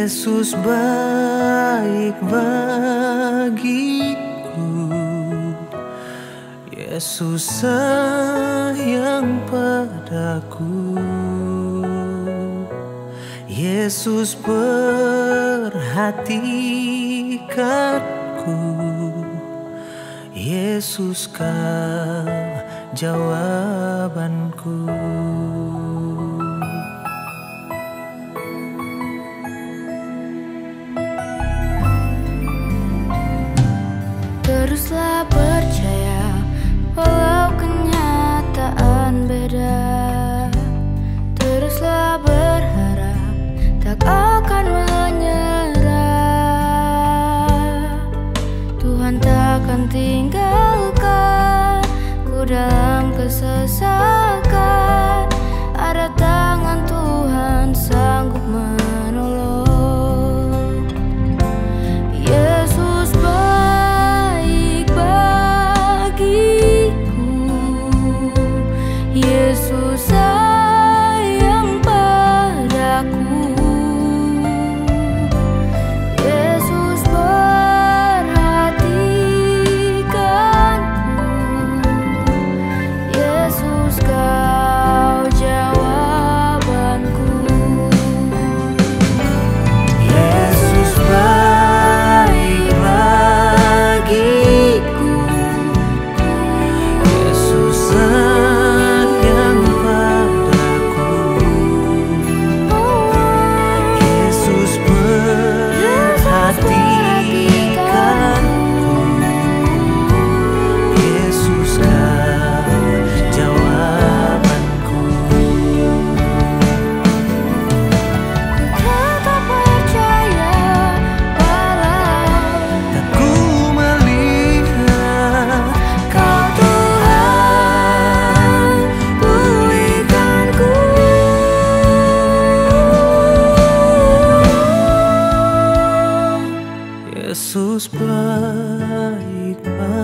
Yesus baik bagiku, Yesus sayang padaku, Yesus perhatikanku, Yesus kau jawabanku. Teruslah percaya walau kenyataan beda. Teruslah berharap tak akan menyerah. Tuhan takkan tinggalkan ku dalam kesesakan. Ada tangan Tuhan sanggup menolong. Yesus baik bagiku, Yesus sayang padaku, Yesus perhatikanku, Yesus kau jawabanku. Yesus baik bagiku, Yesus sayang padaku, Yesus perhatikanku, Yesus kau jawabanku. Tetap percaya walau Tak ku melihat Kau Tuhan pulihkanku. Yesus baik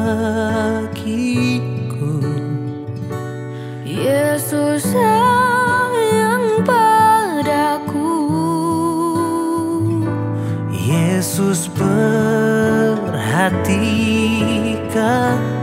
bagiku, Yesus sayang padaku, Yesus perhatikan